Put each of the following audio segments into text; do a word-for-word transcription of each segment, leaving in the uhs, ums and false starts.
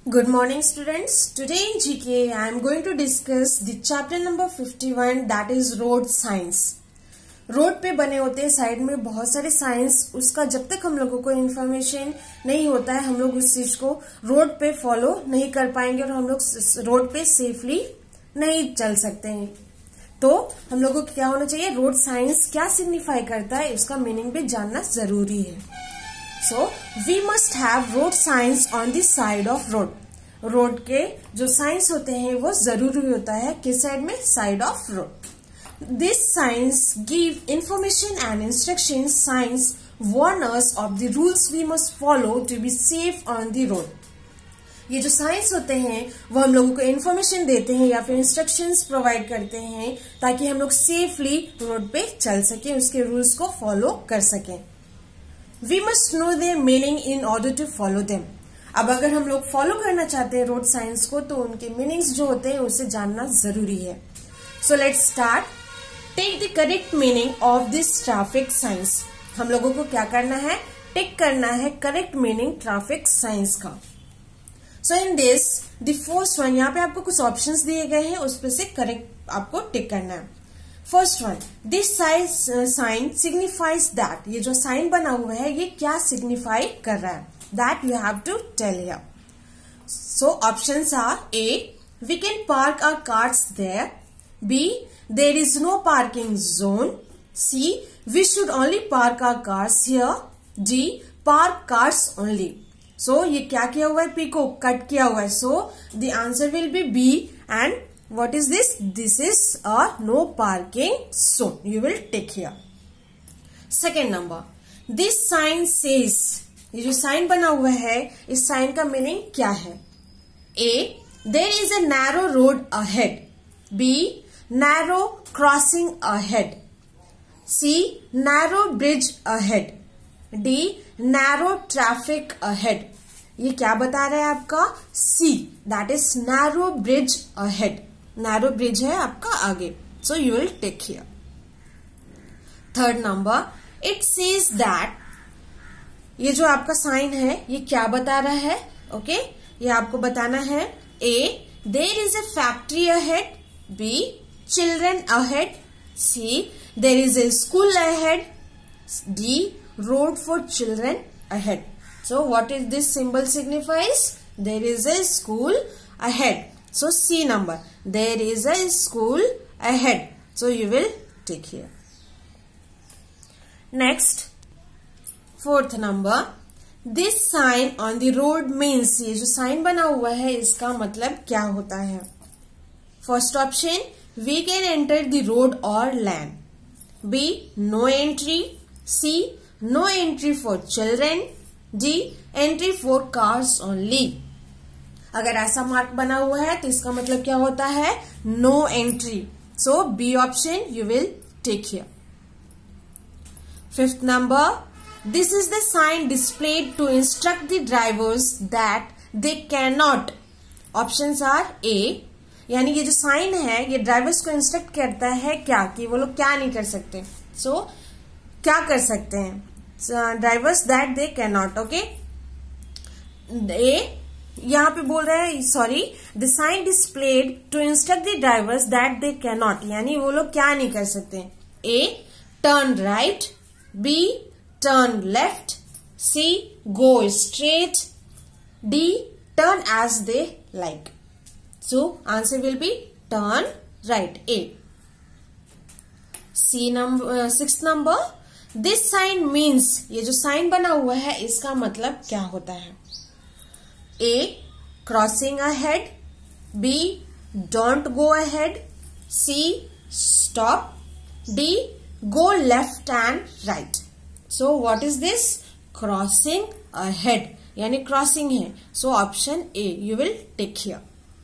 Good morning students. Today in G K I am going to discuss the chapter number fifty-one that is road signs. Road पे बने होते हैं side में बहुत सारे science, उसका जब तक हम लोगों को इन्फॉर्मेशन नहीं होता है हम लोग उस चीज को रोड पे फॉलो नहीं कर पाएंगे और हम लोग रोड पे सेफली नहीं चल सकते हैं। तो हम लोगों को क्या होना चाहिए, रोड साइंस क्या सिग्निफाई करता है उसका मीनिंग भी जानना जरूरी है। So we must have road signs on the side of road. Road के जो साइंस होते हैं वो जरूरी होता है किस साइड में, side of road. This signs give information and instruction. Signs warn us of the rules we must follow to be safe on the road. ये जो साइंस होते हैं वो हम लोगों को इन्फॉर्मेशन देते हैं या फिर इंस्ट्रक्शंस प्रोवाइड करते हैं ताकि हम लोग सेफली रोड पे चल सकें, उसके रूल्स को फॉलो कर सकें। We must know their meaning in order to follow them. अब अगर हम लोग फॉलो करना चाहते हैं रोड साइंस को तो उनके मीनिंग्स जो होते हैं उसे जानना जरूरी है। So let's start. Take the correct meaning of this traffic signs. हम लोगों को क्या करना है, टेक करना है करेक्ट मीनिंग ट्रैफिक साइंस का। So in this the first one, यहाँ पे आपको कुछ ऑप्शंस दिए गए हैं, उस पर से करेक्ट आपको टिक करना है। First one, this sign signifies that. ये जो साइन बना हुआ है ये क्या सिग्निफाई कर रहा है, that you have to tell here. So options are A, we can park our cars there. B, there is no parking zone. C, we should only park our cars here. D, park cars only. So ये क्या किया हुआ है, P को cut किया हुआ है। So the answer will be B and what is this? This is a no parking zone. You will take here. Second number, this sign says, ये जो साइन बना हुआ है इस साइन का मीनिंग क्या है? A, there is a narrow road ahead. B, narrow crossing ahead. C, narrow bridge ahead. D, narrow traffic ahead. ये क्या बता रहा है आपका? C, that is narrow bridge ahead. Narrow bridge है आपका आगे, so you will take here. Third number, it says that. ये जो आपका साइन है ये क्या बता रहा है? Okay okay? ये आपको बताना है। A, there is a factory ahead. B, children ahead. C, there is a school ahead. D, road for children ahead. So what is this symbol signifies? There is a school ahead. So C number, there is a school ahead. So you will take here. Next, fourth number, this sign on the road means. ये जो sign बना हुआ है इसका मतलब क्या होता है? First option, we can enter the road or land. B, no entry. C, no entry for children. D, entry for cars only. अगर ऐसा मार्क बना हुआ है तो इसका मतलब क्या होता है? No entry. So B option you will take here. Fifth number, this is the sign displayed to instruct the drivers that they can not. Options are A, यानी ये जो साइन है ये ड्राइवर्स को इंस्ट्रक्ट करता है क्या, कि वो लोग क्या नहीं कर सकते. सो so, क्या कर सकते हैं drivers? That they can not. Okay, A यहाँ पे बोल रहे हैं, sorry, the sign displayed to instruct the drivers that they can not, यानी वो लोग क्या नहीं कर सकते. A, turn right. B, turn left. C, go straight. D, turn as they like. So answer will be turn right, A. C number, six number, this sign means. ये जो sign बना हुआ है इसका मतलब क्या होता है? A, crossing ahead. B, don't go ahead. C, stop. D, go left and right. So what is this? Crossing ahead, यानी crossing है. So option A you will take here.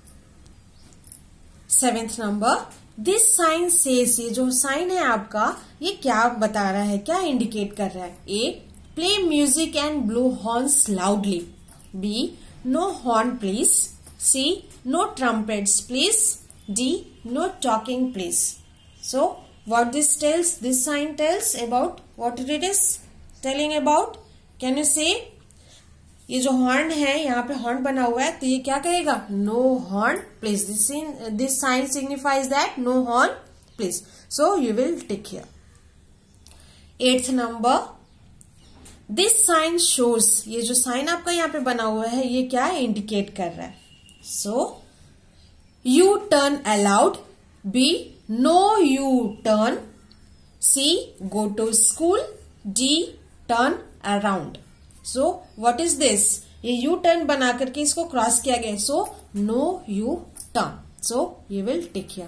Seventh number, this sign says. ये जो sign है आपका ये क्या बता रहा है, क्या इंडिकेट कर रहा है? A, play music and blow horns loudly. B, no horn please. C, no trumpets please. D, no talking please. So what this tells, this sign tells about, what it is telling about? Can you say? ये जो horn है यहाँ पे horn बना हुआ है तो ये क्या कहेगा, no horn please. This this sign signifies that no horn please. So you will tick here. Eighth number, this sign shows. ये जो साइन आपका यहाँ पे बना हुआ है ये क्या इंडिकेट कर रहा है. So U turn allowed. B no U turn. C go to school. D turn around. So what is this, ये यू टर्न बना करके इसको क्रॉस किया गया. So no U turn. So you will tick here.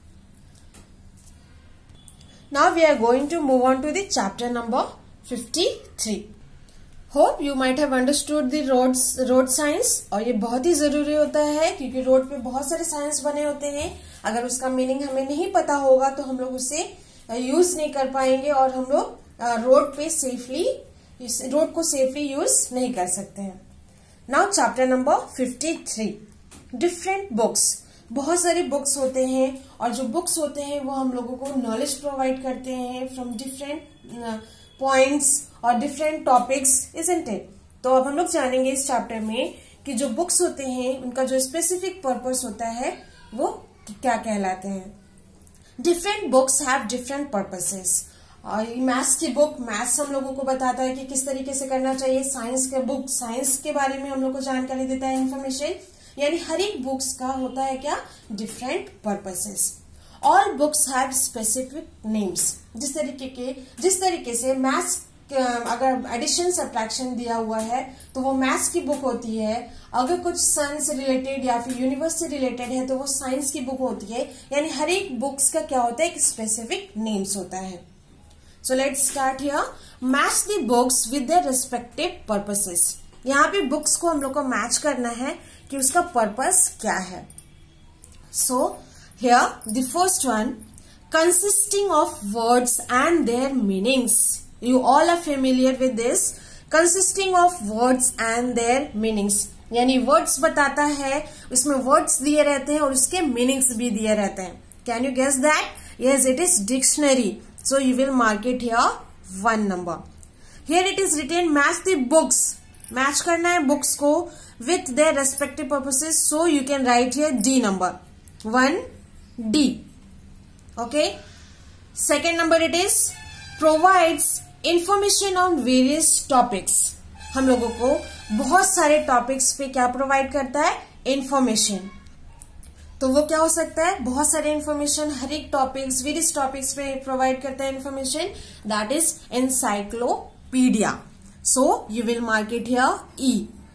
Now we are going to move on to the chapter number fifty-three. Hope you might have understood the roads road signs. और ये बहुत ही जरूरी होता है क्योंकि road पे बहुत सारे साइंस बने होते हैं. अगर उसका मीनिंग हमें नहीं पता होगा तो हम लोग उसे यूज नहीं कर पाएंगे और हम लोग रोड पे सेफली रोड को सेफली यूज नहीं कर सकते हैं. Now chapter number fifty-three. Different books. बहुत सारे बुक्स होते हैं और जो बुक्स होते हैं वो हम लोगों को नॉलेज प्रोवाइड करते हैं फ्रॉम डिफरेंट पॉइंट्स और डिफरेंट टॉपिक्स, इजंट इट. तो अब हम लोग जानेंगे इस चैप्टर में कि जो बुक्स होते हैं उनका जो स्पेसिफिक पर्पस होता है वो क्या कहलाते हैं. Different books have different purposes. और मैथ्स की बुक मैथ्स हम लोगों को बताता है कि किस तरीके से करना चाहिए. साइंस के बुक साइंस के बारे में हम लोग को जानकारी देता है, इन्फॉर्मेशन. यानी हर एक बुक्स का होता है क्या, different purposes. All books have specific names. जिस तरीके के जिस तरीके से मैथ्स अगर एडिशन सब्ट्रैक्शन दिया हुआ है तो वो मैथ्स की बुक होती है. अगर कुछ सन से रिलेटेड या फिर यूनिवर्स से रिलेटेड है तो वो साइंस की बुक होती है. यानी हर एक बुक्स का क्या होता है, एक स्पेसिफिक नेम्स होता है. So let's start here. Match the books with their respective purposes. यहाँ पे बुक्स को हम लोग को मैच करना है कि उसका पर्पस क्या है. So here the first one, consisting of words and their meanings. You all are familiar with this. Consisting of words and their meanings. यानी words बताता है, उसमें words दिए रहते हैं और उसके meanings भी दिए रहते हैं. Can you guess that? Yes, it is dictionary. So you will mark it here one number. Here it is written match the books. Match करना है books को with their respective purposes. So you can write here D number. One D. Okay. Second number it is provides information on various topics. हम लोगों को बहुत सारे topics पे क्या प्रोवाइड करता है, इंफॉर्मेशन. तो वो क्या हो सकता है, बहुत सारे इंफॉर्मेशन हर एक टॉपिक्स वेरियस टॉपिक्स पे प्रोवाइड करता है information. That is encyclopedia. So you will mark it here E.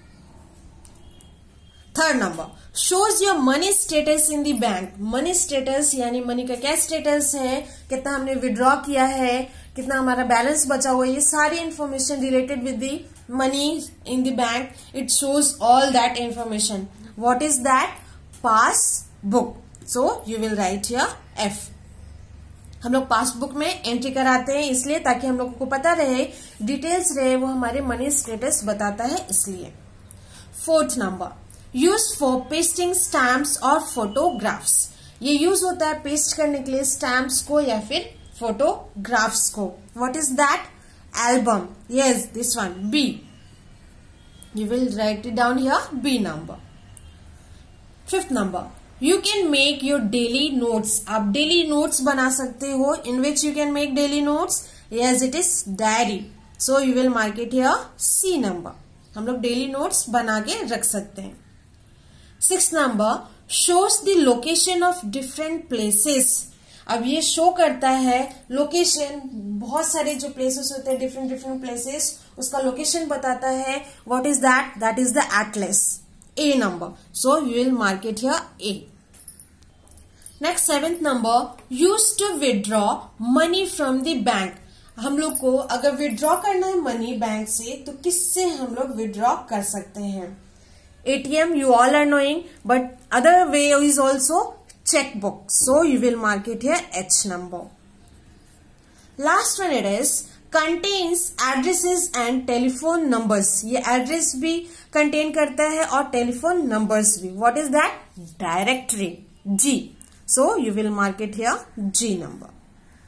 Third number, shows your money status in the bank. Money status यानी मनी का क्या स्टेटस है, कितना हमने विड्रॉ किया है, कितना हमारा बैलेंस बचा हुआ है, ये सारी information related with the money in the bank. It shows all that information. What is that, passbook. So you will write here F. हम लोग पासबुक में एंट्री कराते हैं इसलिए ताकि हम लोगों को पता रहे, डिटेल्स रहे, वो हमारे मनी स्टेटस बताता है इसलिए. Fourth number, use for pasting stamps और फोटोग्राफ्स. ये यूज होता है पेस्ट करने के लिए स्टैम्प्स को या फिर फोटोग्राफ्स को. What is that, album. Yes, this one B. You will write it down here B number. Fifth number, you can make your daily notes. आप डेली नोट्स बना सकते हो. In which you can make daily notes. Yes, it is diary. So you will mark it here C number. हम लोग daily notes बना के रख सकते हैं. Six number, shows the location of different places. अब ये शो करता है लोकेशन, बहुत सारे जो प्लेसेस होते हैं डिफरेंट डिफरेंट प्लेसेस, उसका लोकेशन बताता है. What is that, that is the atlas. A number. So you will mark it here A. Next seventh number, use to withdraw money from the bank. हम लोग को अगर withdraw करना है money bank से तो किससे हम लोग विड्रॉ कर सकते हैं. A T M you all are knowing, but other way is also checkbook. So you will mark it here H number. Last one it is contains addresses and telephone numbers. ये address भी contain करता है और telephone numbers भी. What is that? Directory. G. So you will mark it here G number.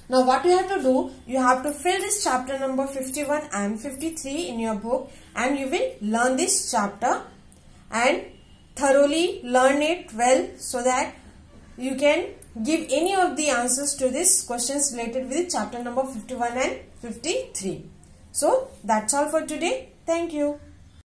Now what you have to do, you have to fill this chapter number fifty-one and fifty-three in your book, and you will learn this chapter and thoroughly learn it well so that you can give any of the answers to these questions related with chapter number fifty-one and fifty-three. So that's all for today. Thank you.